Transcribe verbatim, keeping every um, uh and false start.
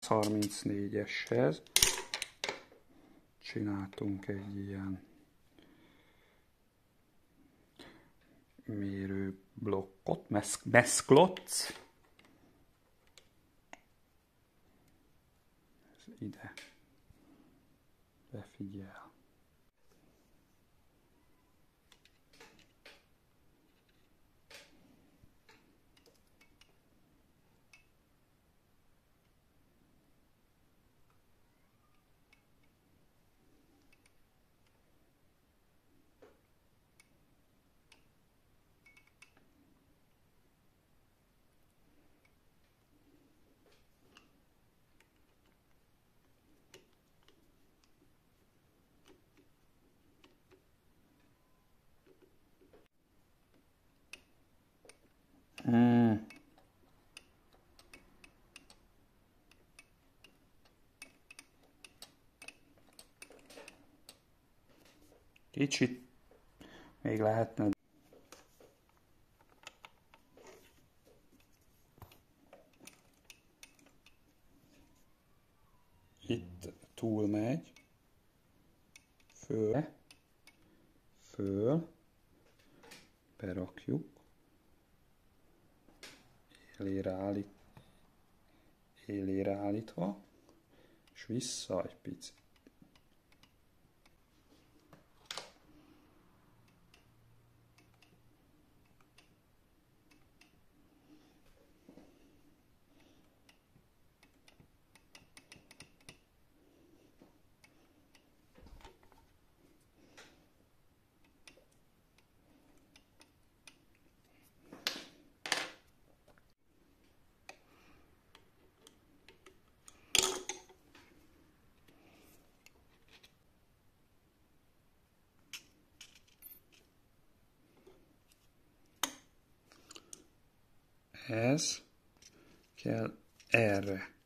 százharmincnégyeshez csináltunk egy ilyen mérőblokkot, mesz meszklot. Ez ide befigyel. Hmm. Kicsit még lehetne. Itt túlmegy, föl, föl, berakjuk, élére, állít, élére állítva, és vissza egy picit. Ez kell erre.